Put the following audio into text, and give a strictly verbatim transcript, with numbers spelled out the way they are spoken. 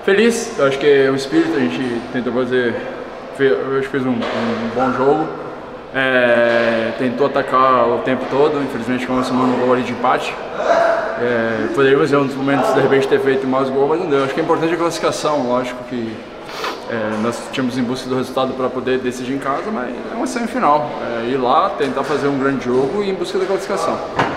Feliz, eu acho que é o espírito, a gente tentou fazer, eu acho que fez um, um bom jogo, é, tentou atacar o tempo todo, infelizmente começamos no gol ali de empate. É, poderíamos ter um dos momentos de repente ter feito mais gol, mas não deu. Acho que é importante a classificação, lógico que é, nós tínhamos em busca do resultado para poder decidir em casa, mas é uma semifinal, é, ir lá, tentar fazer um grande jogo e ir em busca da classificação.